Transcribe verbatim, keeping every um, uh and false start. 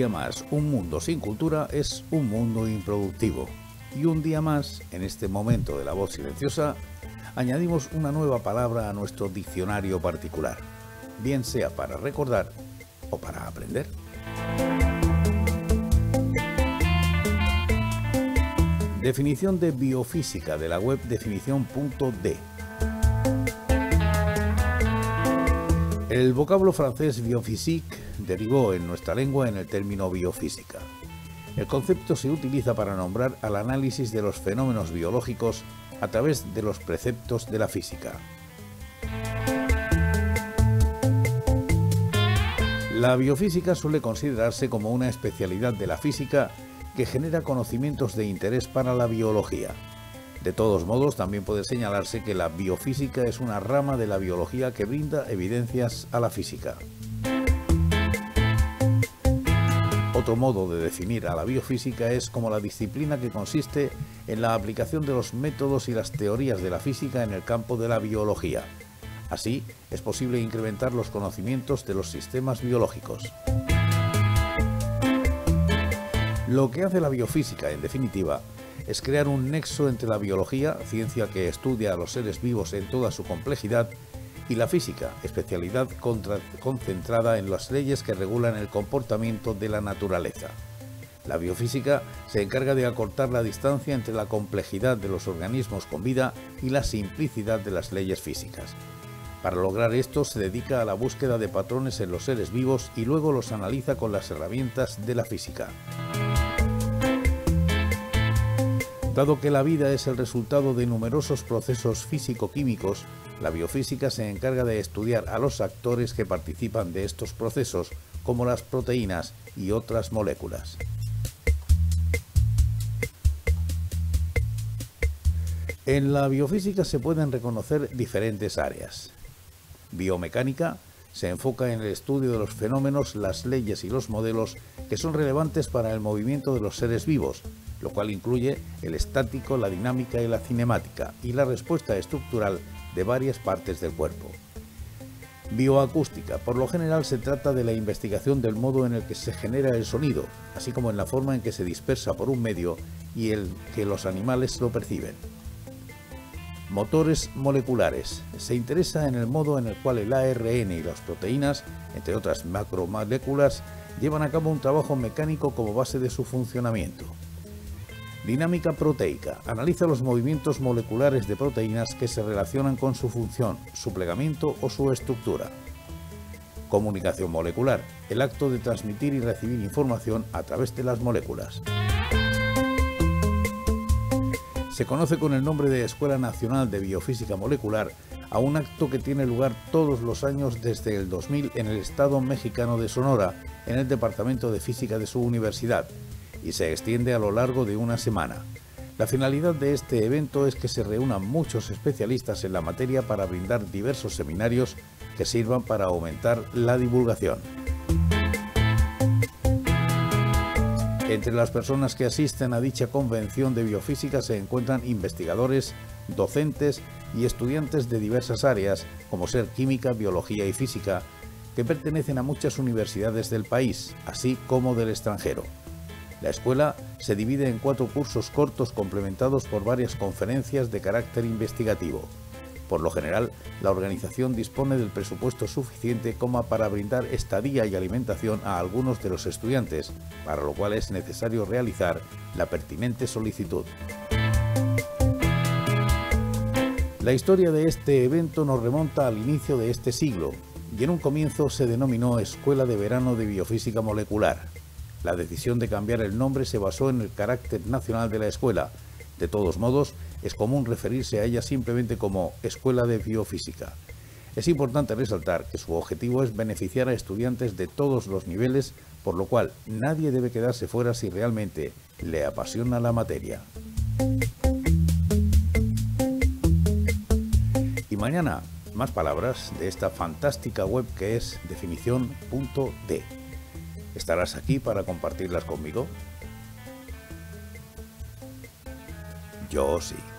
día más, un mundo sin cultura es un mundo improductivo. Y un día más, en este momento de la voz silenciosa, añadimos una nueva palabra a nuestro diccionario particular, bien sea para recordar o para aprender. Definición de biofísica de la web definición punto de. El vocablo francés biophysique derivó en nuestra lengua en el término biofísica. El concepto se utiliza para nombrar al análisis de los fenómenos biológicos a través de los preceptos de la física. La biofísica suele considerarse como una especialidad de la física que genera conocimientos de interés para la biología. De todos modos, también puede señalarse que la biofísica es una rama de la biología que brinda evidencias a la física. Otro modo de definir a la biofísica es como la disciplina que consiste en la aplicación de los métodos y las teorías de la física en el campo de la biología. Así, es posible incrementar los conocimientos de los sistemas biológicos. Lo que hace la biofísica, en definitiva, es crear un nexo entre la biología, ciencia que estudia a los seres vivos en toda su complejidad, y la física, especialidad contra, concentrada en las leyes que regulan el comportamiento de la naturaleza. La biofísica se encarga de acortar la distancia entre la complejidad de los organismos con vida y la simplicidad de las leyes físicas. Para lograr esto se dedica a la búsqueda de patrones en los seres vivos y luego los analiza con las herramientas de la física. Dado que la vida es el resultado de numerosos procesos físico-químicos, la biofísica se encarga de estudiar a los actores que participan de estos procesos, como las proteínas y otras moléculas. En la biofísica se pueden reconocer diferentes áreas. Biomecánica se enfoca en el estudio de los fenómenos, las leyes y los modelos que son relevantes para el movimiento de los seres vivos, lo cual incluye el estático, la dinámica y la cinemática, y la respuesta estructural de varias partes del cuerpo. Bioacústica, por lo general se trata de la investigación del modo en el que se genera el sonido, así como en la forma en que se dispersa por un medio y el que los animales lo perciben. Motores moleculares. Se interesa en el modo en el cual el A R N y las proteínas, entre otras macromoléculas, llevan a cabo un trabajo mecánico como base de su funcionamiento. Dinámica proteica. Analiza los movimientos moleculares de proteínas que se relacionan con su función, su plegamiento o su estructura. Comunicación molecular. El acto de transmitir y recibir información a través de las moléculas. Se conoce con el nombre de Escuela Nacional de Biofísica Molecular a un acto que tiene lugar todos los años desde el dos mil en el estado mexicano de Sonora, en el Departamento de Física de su universidad, y se extiende a lo largo de una semana. La finalidad de este evento es que se reúnan muchos especialistas en la materia para brindar diversos seminarios que sirvan para aumentar la divulgación. Entre las personas que asisten a dicha convención de biofísica se encuentran investigadores, docentes y estudiantes de diversas áreas, como ser química, biología y física, que pertenecen a muchas universidades del país, así como del extranjero. La escuela se divide en cuatro cursos cortos complementados por varias conferencias de carácter investigativo. Por lo general, la organización dispone del presupuesto suficiente como para brindar estadía y alimentación a algunos de los estudiantes, para lo cual es necesario realizar la pertinente solicitud. La historia de este evento nos remonta al inicio de este siglo, y en un comienzo se denominó Escuela de Verano de Biofísica Molecular. La decisión de cambiar el nombre se basó en el carácter nacional de la escuela. De todos modos, es común referirse a ella simplemente como Escuela de Biofísica. Es importante resaltar que su objetivo es beneficiar a estudiantes de todos los niveles, por lo cual nadie debe quedarse fuera si realmente le apasiona la materia. Y mañana, más palabras de esta fantástica web que es definición punto de. ¿Estarás aquí para compartirlas conmigo? Yo sí.